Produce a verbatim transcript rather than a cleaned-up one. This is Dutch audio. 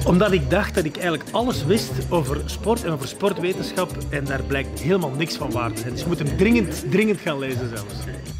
Omdat ik dacht dat ik eigenlijk alles wist over sport en over sportwetenschap en daar blijkt helemaal niks van waar te zijn. Dus je moet hem dringend, dringend gaan lezen zelfs.